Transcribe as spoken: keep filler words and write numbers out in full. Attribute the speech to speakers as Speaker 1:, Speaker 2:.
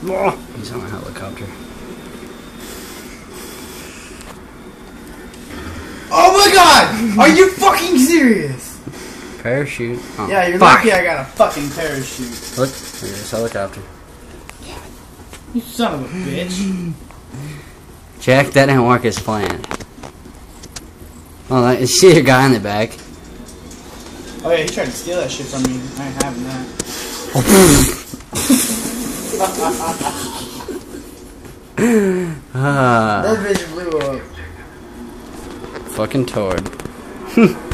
Speaker 1: He's on a helicopter.
Speaker 2: Oh my god! Are you fucking serious?
Speaker 1: Parachute. Oh,
Speaker 2: yeah, you're
Speaker 1: fuck.
Speaker 2: lucky I got a fucking parachute.
Speaker 1: Look, there's a helicopter.
Speaker 2: You son of a bitch.
Speaker 1: Jack, that didn't work as planned. Oh, I see a guy in the back.
Speaker 2: Oh yeah, he tried to steal that shit from me. I ain't having that.
Speaker 1: Ah,
Speaker 2: that bitch blew up.
Speaker 1: fucking Tord.